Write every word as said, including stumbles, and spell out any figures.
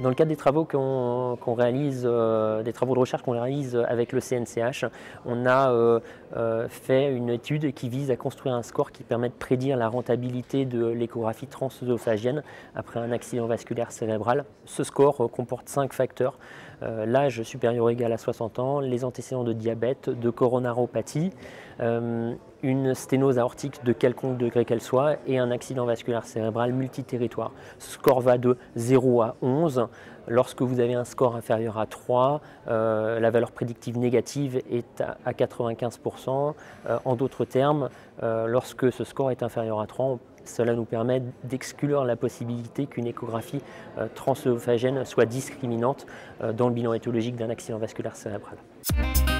Dans le cadre des travaux qu'on qu'on réalise, euh, des travaux de recherche qu'on réalise avec le C N C H, on a euh, euh, fait une étude qui vise à construire un score qui permet de prédire la rentabilité de l'échographie transœsophagienne après un accident vasculaire cérébral. Ce score euh, comporte cinq facteurs: euh, l'âge supérieur ou égal à soixante ans, les antécédents de diabète, de coronaropathie, euh, une sténose aortique de quelconque degré qu'elle soit et un accident vasculaire cérébral multiterritoire. Ce score va de zéro à onze. Lorsque vous avez un score inférieur à trois, euh, la valeur prédictive négative est à quatre-vingt-quinze pour cent. Euh, en d'autres termes, euh, lorsque ce score est inférieur à trois, cela nous permet d'exclure la possibilité qu'une échographie euh, transœsophagienne soit discriminante euh, dans le bilan étiologique d'un accident vasculaire cérébral.